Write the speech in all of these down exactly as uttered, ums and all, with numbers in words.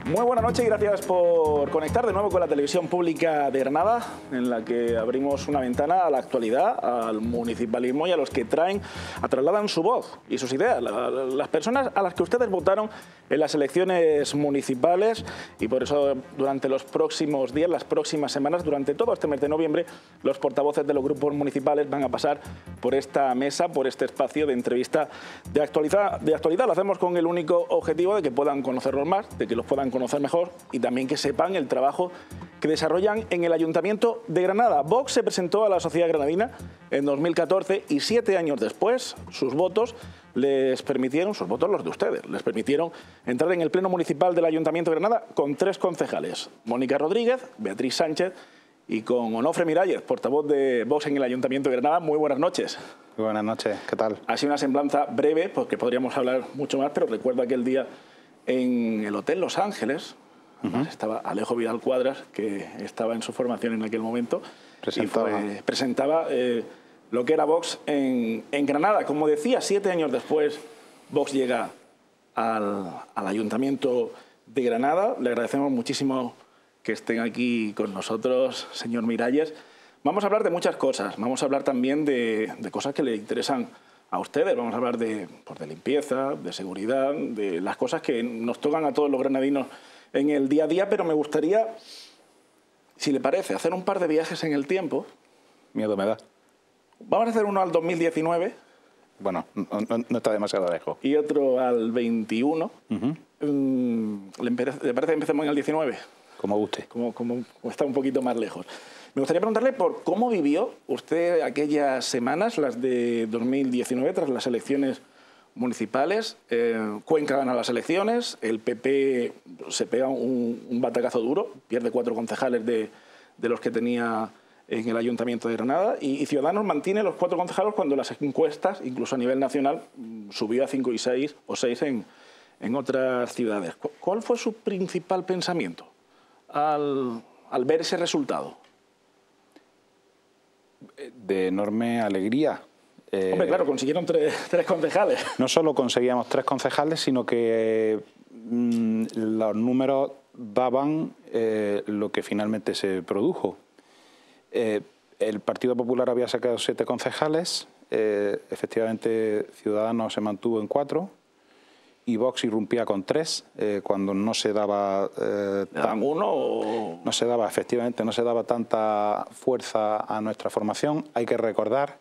Muy buenas noches y gracias por conectar de nuevo con la televisión pública de Granada, en la que abrimos una ventana a la actualidad, al municipalismo y a los que traen, a trasladan su voz y sus ideas, las personas a las que ustedes votaron en las elecciones municipales, y por eso durante los próximos días, las próximas semanas, durante todo este mes de noviembre, los portavoces de los grupos municipales van a pasar por esta mesa, por este espacio de entrevista de actualidad. De actualidad lo hacemos con el único objetivo de que puedan conocerlos más, de que los puedan conocer mejor y también que sepan el trabajo que desarrollan en el Ayuntamiento de Granada. Vox se presentó a la sociedad granadina en dos mil catorce y siete años después sus votos les permitieron, sus votos los de ustedes, les permitieron entrar en el Pleno Municipal del Ayuntamiento de Granada con tres concejales, Mónica Rodríguez, Beatriz Sánchez y con Onofre Miralles, portavoz de Vox en el Ayuntamiento de Granada. Muy buenas noches. Muy buenas noches, ¿qué tal? Ha sido una semblanza breve, porque podríamos hablar mucho más, pero recuerdo aquel día en el Hotel Los Ángeles, uh-huh. estaba Alejo Vidal Cuadras, que estaba en su formación en aquel momento, presentaba, y fue, presentaba eh, lo que era Vox en, en Granada. Como decía, siete años después, Vox llega al, al Ayuntamiento de Granada. Le agradecemos muchísimo que estén aquí con nosotros, señor Miralles. Vamos a hablar de muchas cosas, vamos a hablar también de, de cosas que le interesan a ustedes, vamos a hablar de, pues, de limpieza, de seguridad, de las cosas que nos tocan a todos los granadinos en el día a día, pero me gustaría, si le parece, hacer un par de viajes en el tiempo. Miedo me da. Vamos a hacer uno al dos mil diecinueve. Bueno, no, no, no está demasiado lejos. Y otro al veintiuno. Uh-huh. ¿Le, ¿Le parece que empecemos en el diecinueve? Como guste. Como, como, como está un poquito más lejos. Me gustaría preguntarle por cómo vivió usted aquellas semanas, las de dos mil diecinueve, tras las elecciones municipales. Eh, Cuenca gana las elecciones, el P P se pega un, un batacazo duro, pierde cuatro concejales de, de los que tenía en el Ayuntamiento de Granada, y, y Ciudadanos mantiene los cuatro concejales cuando las encuestas, incluso a nivel nacional, subió a cinco y seis o seis en, en otras ciudades. ¿Cuál fue su principal pensamiento al, al ver ese resultado? De enorme alegría. Eh, Hombre, claro, consiguieron tres, tres concejales. No solo conseguíamos tres concejales, sino que eh, los números daban eh, lo que finalmente se produjo. Eh, el Partido Popular había sacado siete concejales, eh, efectivamente Ciudadanos se mantuvo en cuatro y Vox irrumpía con tres, eh, cuando no se daba... Eh, tan, uno o... No se daba, efectivamente, no se daba tanta fuerza a nuestra formación. Hay que recordar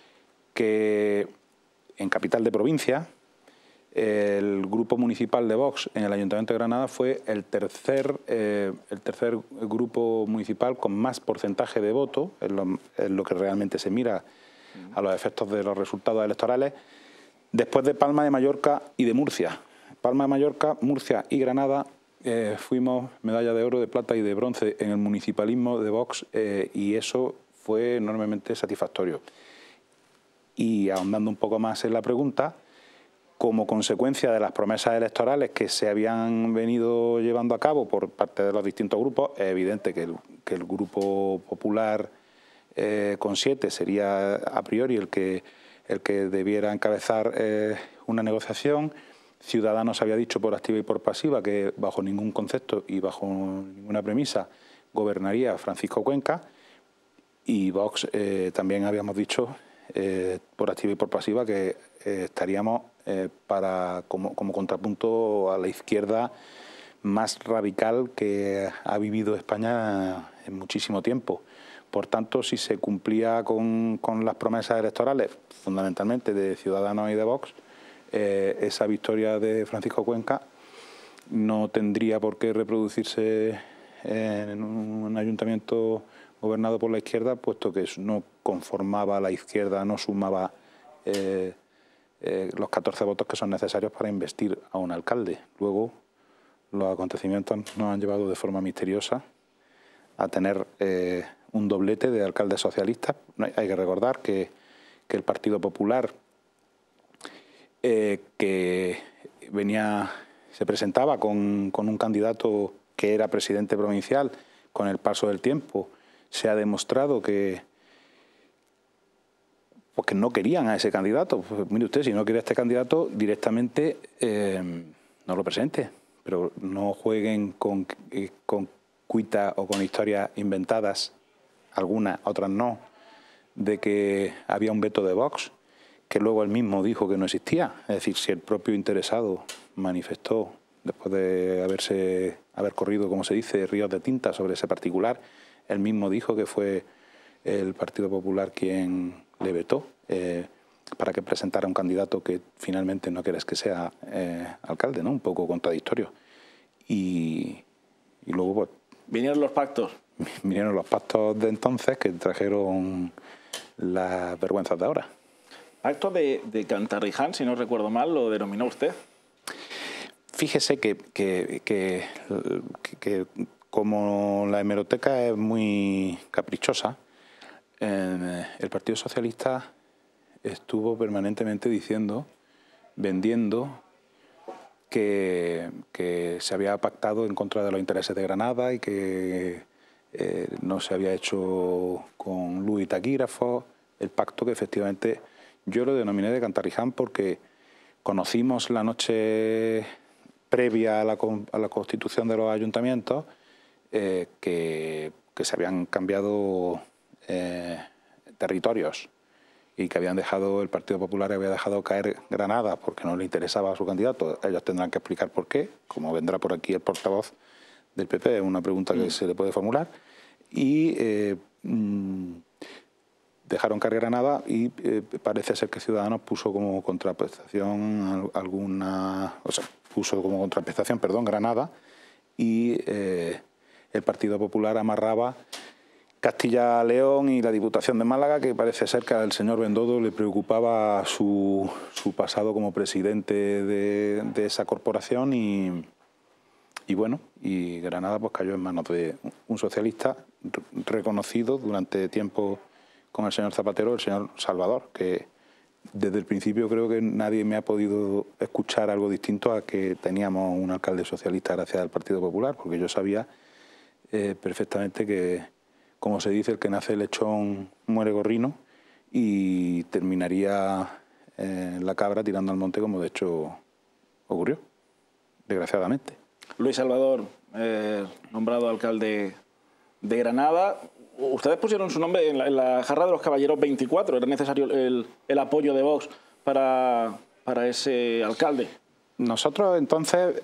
que en capital de provincia, el grupo municipal de Vox en el Ayuntamiento de Granada fue el tercer, eh, el tercer grupo municipal con más porcentaje de voto, en lo, en lo que realmente se mira a los efectos de los resultados electorales, después de Palma de Mallorca y de Murcia. Palma de Mallorca, Murcia y Granada eh, fuimos medalla de oro, de plata y de bronce en el municipalismo de Vox, eh, y eso fue enormemente satisfactorio. Y ahondando un poco más en la pregunta, como consecuencia de las promesas electorales que se habían venido llevando a cabo por parte de los distintos grupos, es evidente que el, que el Grupo Popular eh, con siete sería a priori el que, el que debiera encabezar eh, una negociación. Ciudadanos había dicho por activa y por pasiva que bajo ningún concepto y bajo ninguna premisa gobernaría Francisco Cuenca, y Vox eh, también habíamos dicho eh, por activa y por pasiva que eh, estaríamos eh, para como, como contrapunto a la izquierda más radical que ha vivido España en muchísimo tiempo. Por tanto, si se cumplía con, con las promesas electorales, fundamentalmente de Ciudadanos y de Vox, eh, esa victoria de Francisco Cuenca no tendría por qué reproducirse en un ayuntamiento gobernado por la izquierda, puesto que no conformaba a la izquierda, no sumaba eh, eh, los catorce votos que son necesarios para investir a un alcalde. Luego, los acontecimientos nos han llevado de forma misteriosa a tener eh, un doblete de alcaldes socialistas. Hay que recordar que, que el Partido Popular, eh, que venía, se presentaba con, con un candidato que era presidente provincial, con el paso del tiempo se ha demostrado que, pues que no querían a ese candidato. Pues mire usted, si no quiere a este candidato, directamente eh, no lo presente. pero no jueguen con, eh, con cuitas o con historias inventadas, algunas, otras no, de que había un veto de Vox, que luego él mismo dijo que no existía. Es decir, si el propio interesado manifestó, después de haberse haber corrido, como se dice, ríos de tinta sobre ese particular, él mismo dijo que fue el Partido Popular quien le vetó eh, para que presentara un candidato que finalmente no quieres que sea eh, alcalde, ¿no? Un poco contradictorio. Y, y luego, pues... Vinieron los pactos. Vinieron los pactos de entonces que trajeron las vergüenzas de ahora. Pacto de, de Cantarriján, si no recuerdo mal, lo denominó usted. Fíjese que, que, que, que como la hemeroteca es muy caprichosa, eh, el Partido Socialista estuvo permanentemente diciendo, vendiendo, que, que se había pactado en contra de los intereses de Granada y que eh, no se había hecho con luz y taquígrafos, el pacto que efectivamente yo lo denominé de Cantarriján porque conocimos la noche previa a la, a la constitución de los ayuntamientos eh, que, que se habían cambiado eh, territorios y que habían dejado, el Partido Popular había dejado caer Granada porque no le interesaba a su candidato. Ellos tendrán que explicar por qué, como vendrá por aquí el portavoz del P P, es una pregunta que mm. se le puede formular. Y eh, mmm, dejaron caer Granada y eh, parece ser que Ciudadanos puso como contraprestación alguna, o sea, puso como contraprestación, perdón, Granada, y eh, el Partido Popular amarraba Castilla-León y la Diputación de Málaga, que parece ser que al señor Bendodo le preocupaba su, su pasado como presidente de, de esa corporación y, y bueno, y Granada pues cayó en manos de un socialista reconocido durante tiempo con el señor Zapatero, el señor Salvador, que desde el principio creo que nadie me ha podido escuchar algo distinto a que teníamos un alcalde socialista gracias al Partido Popular, porque yo sabía eh, perfectamente que, como se dice, el que nace lechón muere gorrino y terminaría eh, la cabra tirando al monte, como de hecho ocurrió, desgraciadamente. Luis Salvador, eh, nombrado alcalde de Granada. Ustedes pusieron su nombre en la, en la jarra de los caballeros veinticuatro. ¿Era necesario el, el apoyo de Vox para, para ese alcalde? Nosotros, entonces,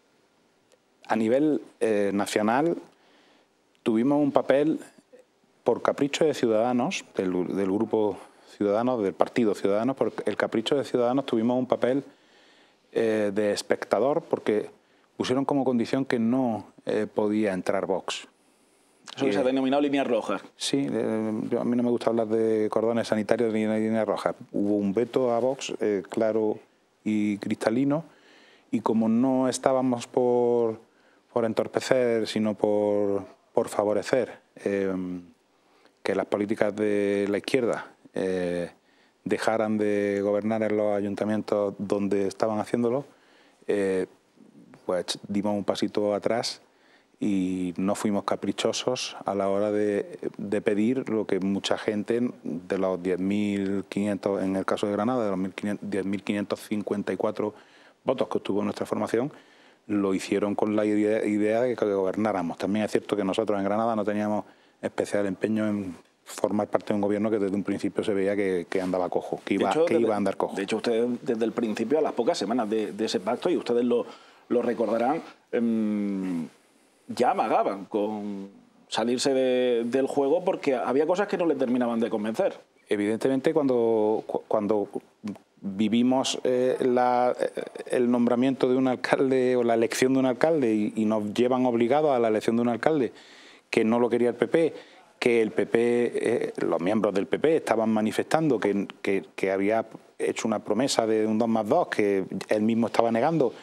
a nivel eh, nacional, tuvimos un papel por capricho de Ciudadanos, del, del grupo Ciudadanos, del Partido Ciudadanos, por el capricho de Ciudadanos tuvimos un papel eh, de espectador porque pusieron como condición que no eh, podía entrar Vox. Eso que se ha denominado líneas rojas. Sí, eh, yo, a mí no me gusta hablar de cordones sanitarios ni de líneas rojas. Hubo un veto a Vox, eh, claro y cristalino, y como no estábamos por, por entorpecer, sino por, por favorecer eh, que las políticas de la izquierda eh, dejaran de gobernar en los ayuntamientos donde estaban haciéndolo, eh, pues dimos un pasito atrás y no fuimos caprichosos a la hora de, de pedir lo que mucha gente, de los diez mil quinientos, en el caso de Granada, de los diez mil quinientos cincuenta y cuatro votos que obtuvo nuestra formación, lo hicieron con la idea, idea de que gobernáramos. También es cierto que nosotros en Granada no teníamos especial empeño en formar parte de un gobierno que desde un principio se veía que, que andaba cojo, que, iba, hecho, que desde, iba a andar cojo. De hecho, ustedes desde el principio, a las pocas semanas de, de ese pacto, y ustedes lo, lo recordarán, eh, ya amagaban con salirse de, del juego porque había cosas que no les terminaban de convencer. Evidentemente, cuando, cuando vivimos eh, la, el nombramiento de un alcalde o la elección de un alcalde y, y nos llevan obligados a la elección de un alcalde que no lo quería el P P, que el P P, eh, los miembros del P P estaban manifestando que, que, que había hecho una promesa de un dos más dos, que él mismo estaba negando.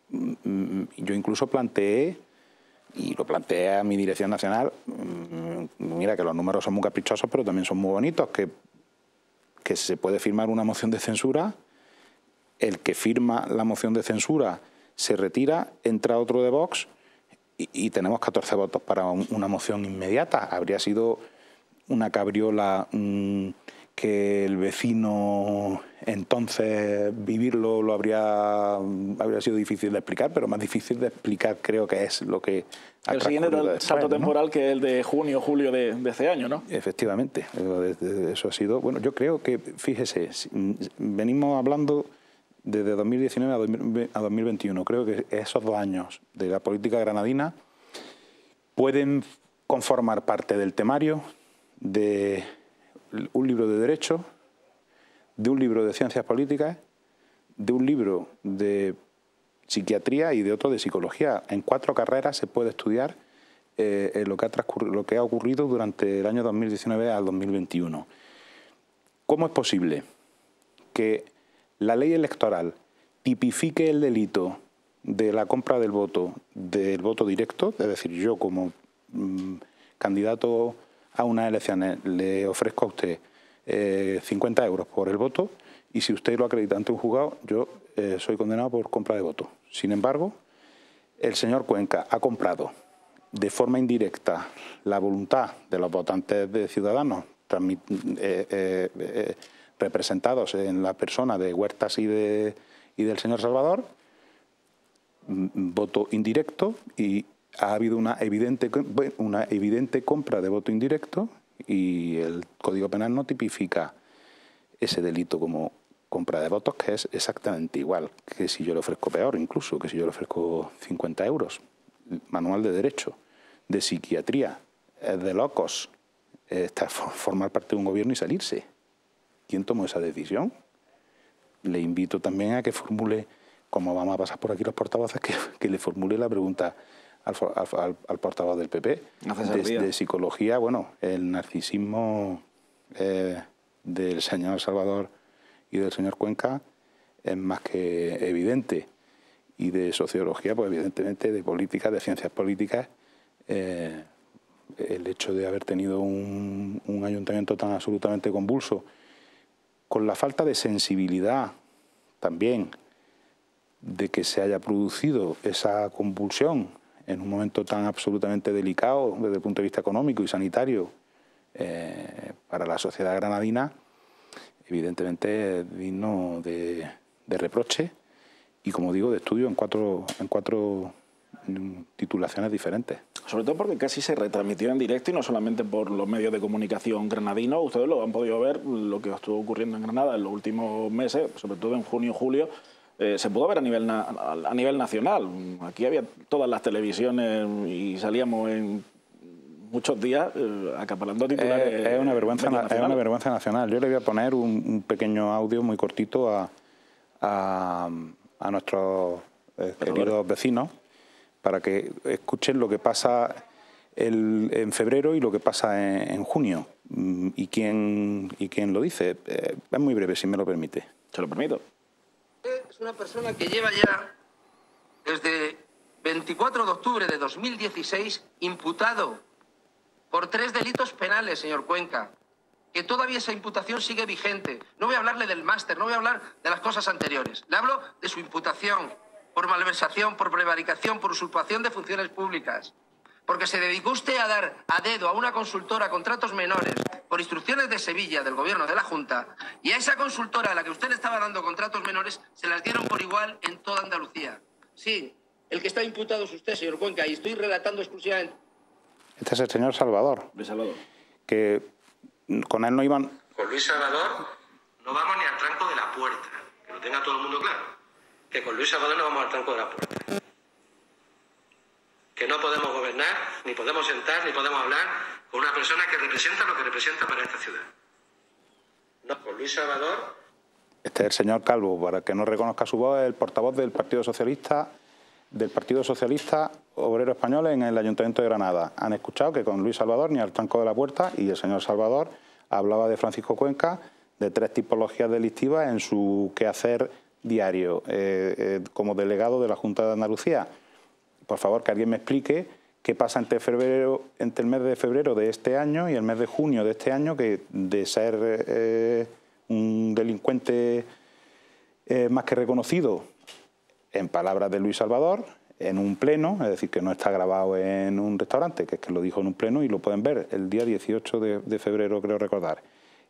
Yo incluso planteé, y lo planteé a mi dirección nacional, mira que los números son muy caprichosos, pero también son muy bonitos, que, que se puede firmar una moción de censura, el que firma la moción de censura se retira, entra otro de Vox y, y tenemos catorce votos para un, una moción inmediata. Habría sido una cabriola mmm, que el vecino entonces vivirlo lo habría, habría sido difícil de explicar, pero más difícil de explicar creo que es lo que ha El siguiente después, salto ¿no? temporal, que es el de junio, julio de, de este año, ¿no? Efectivamente, eso ha sido... Bueno, yo creo que, fíjese, venimos hablando desde dos mil diecinueve a dos mil veintiuno. Creo que esos dos años de la política granadina pueden conformar parte del temario de un libro de Derecho, de un libro de Ciencias Políticas, de un libro de Psiquiatría y de otro de Psicología. En cuatro carreras se puede estudiar eh, lo, que ha lo que ha ocurrido durante el año dos mil diecinueve al dos mil veintiuno. ¿Cómo es posible que la ley electoral tipifique el delito de la compra del voto, del voto directo? Es decir, yo como mmm, candidato a unas elecciones le ofrezco a usted eh, cincuenta euros por el voto y si usted lo acredita ante un juzgado, yo eh, soy condenado por compra de voto. Sin embargo, el señor Cuenca ha comprado de forma indirecta la voluntad de los votantes de Ciudadanos eh, eh, eh, representados en la persona de Huertas y, de, y del señor Salvador, voto indirecto, y ha habido una evidente, una evidente compra de voto indirecto y el Código Penal no tipifica ese delito como compra de votos, que es exactamente igual que si yo le ofrezco, peor incluso, que si yo le ofrezco cincuenta euros. Manual de Derecho, de Psiquiatría, es de locos está formar parte de un gobierno y salirse. ¿Quién tomó esa decisión? Le invito también a que formule, como vamos a pasar por aquí los portavoces, que, que le formule la pregunta al, al, al portavoz del P P, de, de Psicología. Bueno, el narcisismo eh, del señor Salvador y del señor Cuenca es más que evidente. Y de Sociología, pues evidentemente de política, de ciencias políticas, eh, el hecho de haber tenido un, un ayuntamiento tan absolutamente convulso, con la falta de sensibilidad también de que se haya producido esa convulsión en un momento tan absolutamente delicado desde el punto de vista económico y sanitario eh, para la sociedad granadina, evidentemente es digno de, de reproche y, como digo, de estudio en cuatro, en cuatro titulaciones diferentes. Sobre todo porque casi se retransmitió en directo y no solamente por los medios de comunicación granadinos. Ustedes lo han podido ver, lo que estuvo ocurriendo en Granada en los últimos meses, sobre todo en junio y julio, eh, se pudo ver a nivel, na a nivel nacional. Aquí había todas las televisiones y salíamos en muchos días eh, acaparando titulares. Es, es, una vergüenza, es una vergüenza nacional. Yo le voy a poner un, un pequeño audio muy cortito a, a, a nuestros eh, queridos vecinos, para que escuchen lo que pasa el, en febrero y lo que pasa en, en junio. ¿Y quién, y quién lo dice? Eh, es muy breve, si me lo permite. Se lo permito. Es una persona que lleva ya desde veinticuatro de octubre de dos mil dieciséis imputado por tres delitos penales, señor Cuenca, que todavía esa imputación sigue vigente. No voy a hablarle del máster, no voy a hablar de las cosas anteriores. Le hablo de su imputación por malversación, por prevaricación, por usurpación de funciones públicas. Porque se dedicó usted a dar a dedo a una consultora contratos menores por instrucciones de Sevilla, del gobierno de la Junta, y a esa consultora a la que usted le estaba dando contratos menores se las dieron por igual en toda Andalucía. Sí, el que está imputado es usted, señor Cuenca, y estoy relatando exclusivamente. Este es el señor Salvador. De Salvador. Que con él no iban... Con Luis Salvador no vamos ni al tranco de la puerta, que lo tenga todo el mundo claro. Que con Luis Salvador no vamos al tranco de la puerta. Que no podemos gobernar, ni podemos sentar, ni podemos hablar con una persona que representa lo que representa para esta ciudad. No, con Luis Salvador... Este es el señor Calvo, para que no reconozca su voz, es el portavoz del Partido Socialista, del Partido Socialista Obrero Español en el Ayuntamiento de Granada. Han escuchado que con Luis Salvador ni al tranco de la puerta, y el señor Salvador hablaba de Francisco Cuenca, de tres tipologías delictivas en su quehacer diario eh, eh, como delegado de la Junta de Andalucía. Por favor, que alguien me explique qué pasa entre, febrero, entre el mes de febrero de este año y el mes de junio de este año, que de ser eh, un delincuente eh, más que reconocido, en palabras de Luis Salvador, en un pleno, es decir, que no está grabado en un restaurante, que es que lo dijo en un pleno y lo pueden ver el día dieciocho de febrero, creo recordar.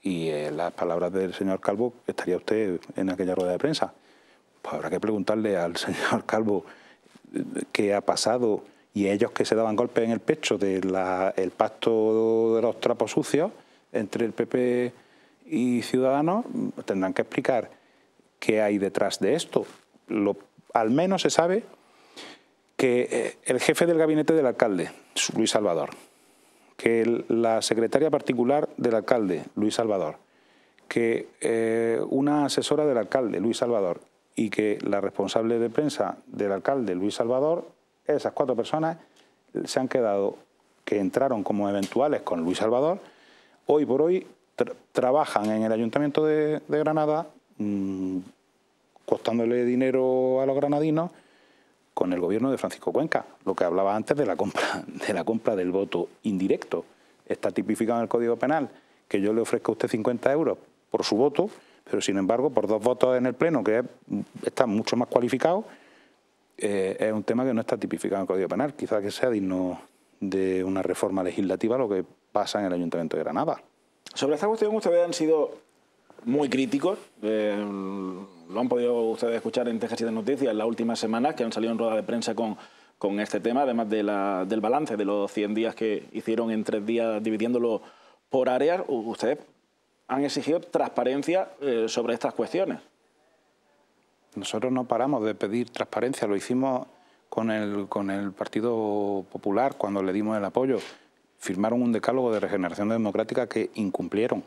Y en las palabras del señor Calvo, ¿estaría usted en aquella rueda de prensa? Pues habrá que preguntarle al señor Calvo qué ha pasado, y ellos que se daban golpes en el pecho del de pacto de los trapos sucios entre el P P y Ciudadanos, tendrán que explicar qué hay detrás de esto. Lo, al menos se sabe que el jefe del gabinete del alcalde, Luis Salvador, que el, la secretaria particular del alcalde, Luis Salvador, que eh, una asesora del alcalde, Luis Salvador, y que la responsable de prensa del alcalde, Luis Salvador, esas cuatro personas se han quedado, que entraron como eventuales con Luis Salvador, hoy por hoy tra trabajan en el Ayuntamiento de, de Granada, mmm, costándole dinero a los granadinos con el gobierno de Francisco Cuenca, lo que hablaba antes de la compra, de la compra del voto indirecto. Está tipificado en el Código Penal que yo le ofrezco a usted cincuenta euros por su voto, pero sin embargo por dos votos en el Pleno, que es, está mucho más cualificado, eh, es un tema que no está tipificado en el Código Penal. Quizás que sea digno de una reforma legislativa lo que pasa en el Ayuntamiento de Granada. Sobre esta cuestión ustedes han sido muy críticos, eh, lo han podido ustedes escuchar en T G siete Noticias en las últimas semanas, que han salido en rueda de prensa con, con este tema, además de la, del balance de los cien días que hicieron en tres días dividiéndolo por áreas. Ustedes han exigido transparencia eh, sobre estas cuestiones. Nosotros no paramos de pedir transparencia, lo hicimos con el, con el Partido Popular cuando le dimos el apoyo. Firmaron un decálogo de regeneración democrática que incumplieron.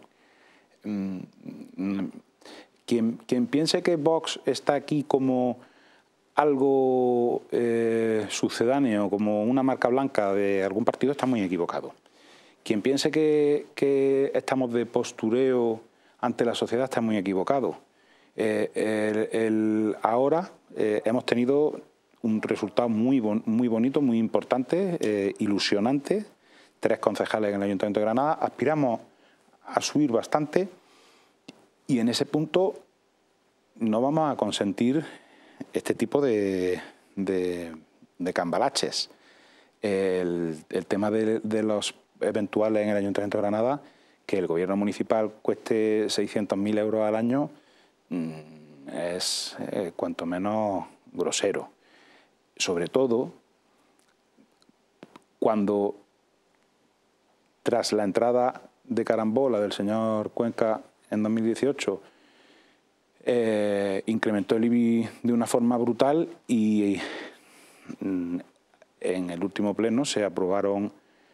Quien, quien piense que Vox está aquí como algo eh, sucedáneo, como una marca blanca de algún partido, está muy equivocado. Quien piense que, que estamos de postureo ante la sociedad está muy equivocado. Eh, el, el, ahora eh, hemos tenido un resultado muy, bon, muy bonito, muy importante, eh, ilusionante. Tres concejales en el Ayuntamiento de Granada. Aspiramos a subir bastante y en ese punto no vamos a consentir este tipo de, de, de cambalaches. El, el tema de, de los eventuales en el Ayuntamiento de Granada, que el gobierno municipal cueste seiscientos mil euros al año, es eh, cuanto menos grosero. Sobre todo cuando tras la entrada de carambola del señor Cuenca en dos mil dieciocho, eh, incrementó el I B I de una forma brutal y mm, en el último pleno se aprobaron,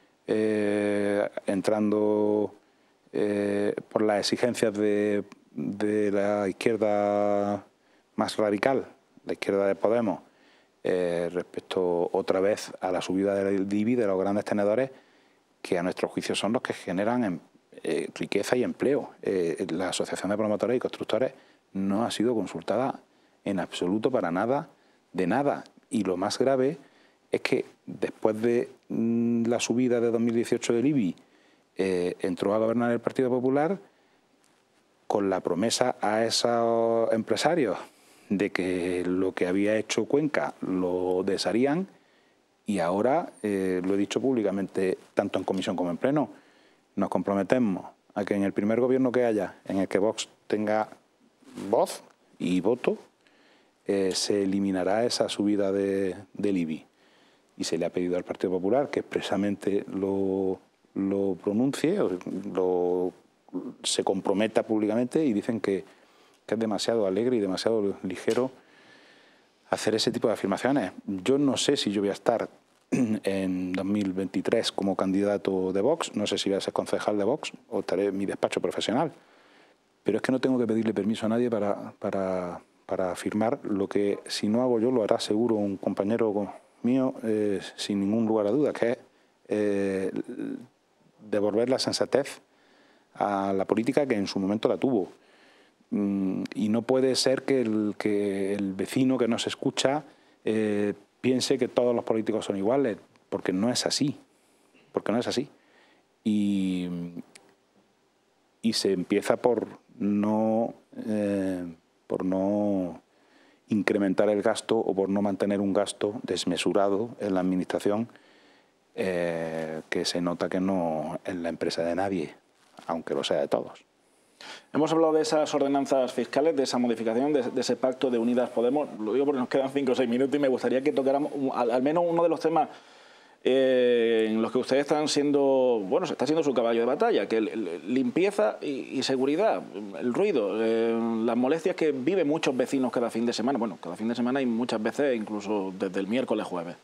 eh, entrando eh, por las exigencias de, de la izquierda más radical, la izquierda de Podemos, eh, respecto otra vez a la subida del I B I de los grandes tenedores, que a nuestro juicio son los que generan eh, riqueza y empleo. Eh, la Asociación de Promotores y Constructores no ha sido consultada en absoluto para nada, de nada. Y lo más grave es que después de mm, la subida de dos mil dieciocho del I B I, eh, entró a gobernar el Partido Popular con la promesa a esos empresarios de que lo que había hecho Cuenca lo desharían. Y ahora, eh, lo he dicho públicamente, tanto en comisión como en pleno, nos comprometemos a que en el primer gobierno que haya, en el que Vox tenga voz y voto, eh, se eliminará esa subida de, del I B I. Y se le ha pedido al Partido Popular que expresamente lo, lo pronuncie, lo, se comprometa públicamente, y dicen que, que es demasiado alegre y demasiado ligero hacer ese tipo de afirmaciones. Yo no sé si yo voy a estar en dos mil veintitrés como candidato de Vox, no sé si voy a ser concejal de Vox o estaré en mi despacho profesional, pero es que no tengo que pedirle permiso a nadie para, para, para afirmar lo que, si no hago yo, lo hará seguro un compañero mío, eh, sin ningún lugar a dudas, que es eh, devolver la sensatez a la política que en su momento la tuvo. Y no puede ser que el, que el vecino que nos escucha eh, piense que todos los políticos son iguales, porque no es así, porque no es así. Y, y se empieza por no, eh, por no incrementar el gasto o por no mantener un gasto desmesurado en la administración, eh, que se nota que no es la empresa de nadie, aunque lo sea de todos. Hemos hablado de esas ordenanzas fiscales, de esa modificación, de, de ese pacto de Unidas Podemos. Lo digo porque nos quedan cinco o seis minutos y me gustaría que tocáramos al, al menos uno de los temas eh, en los que ustedes están siendo, bueno, se está siendo su caballo de batalla, que el, el, limpieza y, y seguridad, el ruido, eh, las molestias que viven muchos vecinos cada fin de semana. Bueno, cada fin de semana y muchas veces incluso desde el miércoles jueves.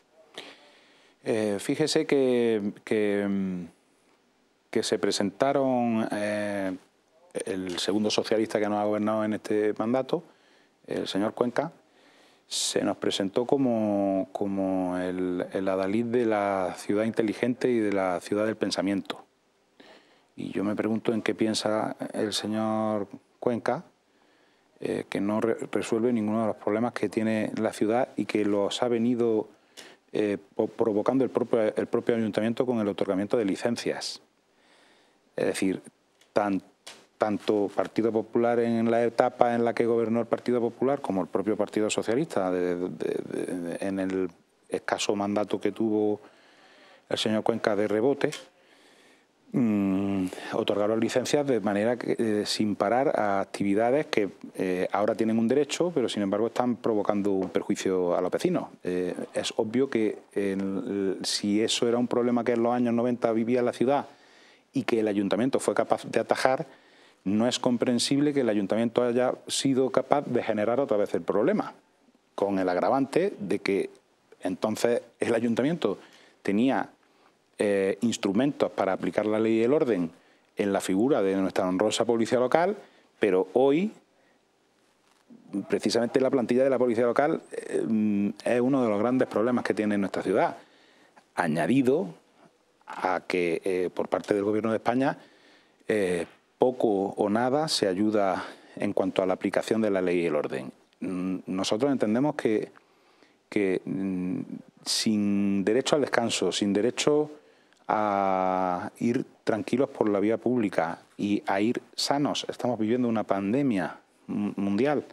Eh, fíjese que, que, que se presentaron... Eh, el segundo socialista que nos ha gobernado en este mandato, el señor Cuenca, se nos presentó como, como el, el adalid de la ciudad inteligente y de la ciudad del pensamiento. Y yo me pregunto en qué piensa el señor Cuenca, eh, que no re resuelve ninguno de los problemas que tiene la ciudad y que los ha venido eh, provocando el propio, el propio ayuntamiento con el otorgamiento de licencias. Es decir, tanto tanto Partido Popular en la etapa en la que gobernó el Partido Popular como el propio Partido Socialista de, de, de, de, en el escaso mandato que tuvo el señor Cuenca de rebote, mmm, otorgaron licencias de manera que, eh, sin parar a actividades que eh, ahora tienen un derecho, pero sin embargo están provocando un perjuicio a los vecinos. Eh, es obvio que el, si eso era un problema que en los años noventa vivía la ciudad y que el ayuntamiento fue capaz de atajar, no es comprensible que el ayuntamiento haya sido capaz de generar otra vez el problema, con el agravante de que entonces el ayuntamiento tenía eh, instrumentos para aplicar la ley y el orden en la figura de nuestra honrosa policía local, pero hoy, precisamente la plantilla de la policía local eh, es uno de los grandes problemas que tiene nuestra ciudad, añadido a que eh, por parte del Gobierno de España eh, poco o nada se ayuda en cuanto a la aplicación de la ley y el orden. Nosotros entendemos que, que sin derecho al descanso, sin derecho a ir tranquilos por la vía pública y a ir sanos, estamos viviendo una pandemia mundial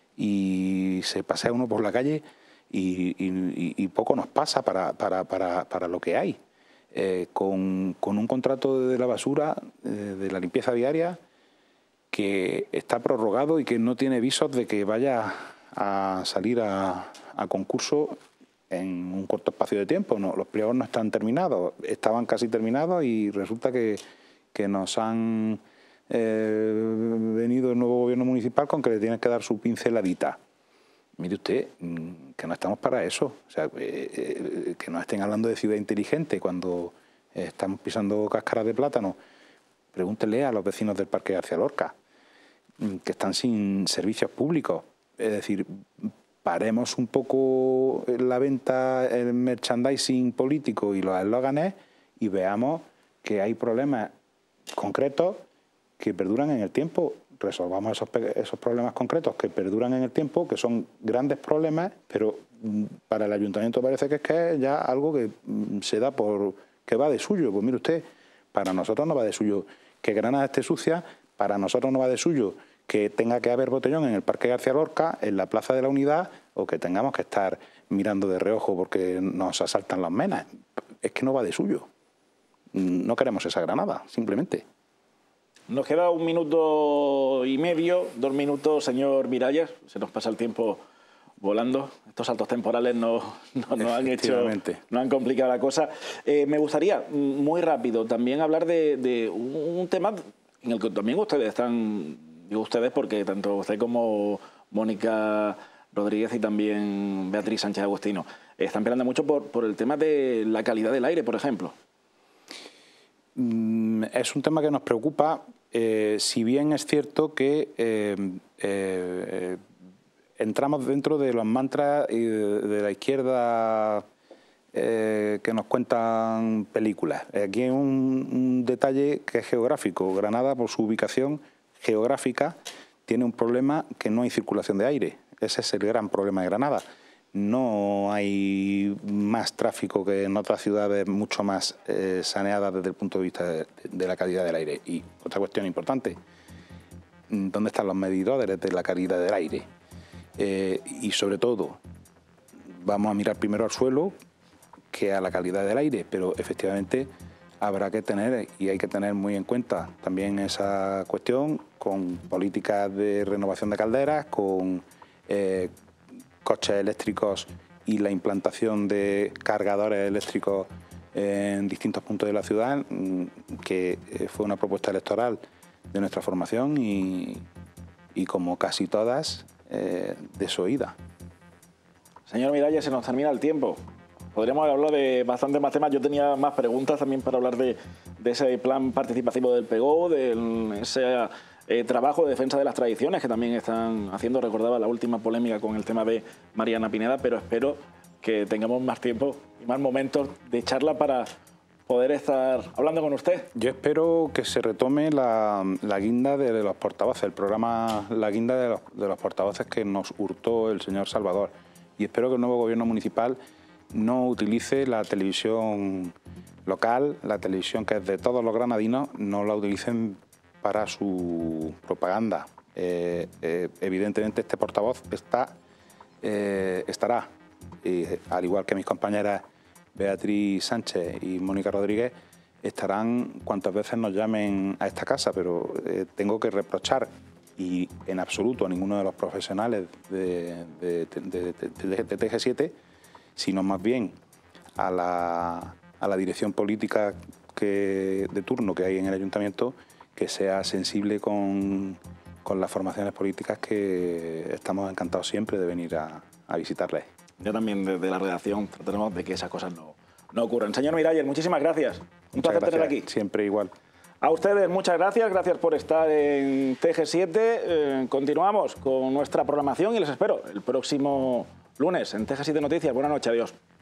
y se pasea uno por la calle y, y, y poco nos pasa para, para, para, para lo que hay. Eh, con, con un contrato de la basura, eh, de la limpieza diaria, que está prorrogado y que no tiene visos de que vaya a salir a, a concurso en un corto espacio de tiempo. No, los pliegos no están terminados, estaban casi terminados y resulta que, que nos han eh, venido el nuevo gobierno municipal con que le tienen que dar su pinceladita. Mire usted, que no estamos para eso, o sea, eh, que no estén hablando de ciudad inteligente cuando eh, estamos pisando cáscaras de plátano. Pregúntele a los vecinos del Parque García Lorca, que están sin servicios públicos. Es decir, paremos un poco la venta, el merchandising político y los eslóganes y veamos que hay problemas concretos que perduran en el tiempo. Resolvamos esos, esos problemas concretos que perduran en el tiempo, que son grandes problemas, pero para el ayuntamiento parece que es que es ya algo que se da por que va de suyo. Pues mire usted, para nosotros no va de suyo que Granada esté sucia, para nosotros no va de suyo que tenga que haber botellón en el Parque García Lorca, en la Plaza de la Unidad, o que tengamos que estar mirando de reojo porque nos asaltan las menas. Es que no va de suyo. No queremos esa Granada, simplemente. Nos queda un minuto y medio, dos minutos, señor Miralles. Se nos pasa el tiempo volando. Estos saltos temporales nos no, no han hecho, no han complicado la cosa. Eh, me gustaría, muy rápido, también hablar de, de un, un tema en el que también ustedes están, digo ustedes porque tanto usted como Mónica Rodríguez y también Beatriz Sánchez Agustino están peleando mucho por, por el tema de la calidad del aire, por ejemplo. Es un tema que nos preocupa, eh, si bien es cierto que eh, eh, entramos dentro de los mantras de, de la izquierda eh, que nos cuentan películas. Aquí hay un, un detalle que es geográfico. Granada, por su ubicación geográfica, tiene un problema que no hay circulación de aire. Ese es el gran problema de Granada. No hay más tráfico que en otras ciudades mucho más eh, saneadas desde el punto de vista de, de la calidad del aire. Y otra cuestión importante, ¿dónde están los medidores de la calidad del aire? Eh, y sobre todo, vamos a mirar primero al suelo que a la calidad del aire, pero efectivamente habrá que tener, y hay que tener muy en cuenta también esa cuestión, con políticas de renovación de calderas, con eh, coches eléctricos y la implantación de cargadores eléctricos en distintos puntos de la ciudad, que fue una propuesta electoral de nuestra formación y, y como casi todas, eh, desoída. Señor Miralles, se nos termina el tiempo. Podríamos hablar de bastantes más temas. Yo tenía más preguntas también para hablar de, de ese plan participativo del P E G O, de ese eh, trabajo de defensa de las tradiciones que también están haciendo. Recordaba la última polémica con el tema de Mariana Pineda, pero espero que tengamos más tiempo y más momentos de charla para poder estar hablando con usted. Yo espero que se retome la, la guinda de los portavoces, el programa La Guinda de los, de los portavoces que nos hurtó el señor Salvador. Y espero que el nuevo gobierno municipal no utilice la televisión local, la televisión que es de todos los granadinos, no la utilicen para su propaganda. Eh, eh, evidentemente este portavoz está, eh, estará, y, al igual que mis compañeras Beatriz Sánchez y Mónica Rodríguez, estarán cuantas veces nos llamen a esta casa, pero eh, tengo que reprochar, y en absoluto a ninguno de los profesionales de, de, de, de, de T G siete, sino más bien a la, a la dirección política que, de turno que hay en el ayuntamiento, que sea sensible con, con las formaciones políticas, que estamos encantados siempre de venir a, a visitarles. Yo también desde la redacción trataremos de que esas cosas no, no ocurran. Señor Miralles, muchísimas gracias. Un placer tener aquí. Siempre igual. A ustedes muchas gracias, gracias por estar en T G siete. Eh, continuamos con nuestra programación y les espero el próximo lunes en T G siete Noticias. Buenas noches, adiós.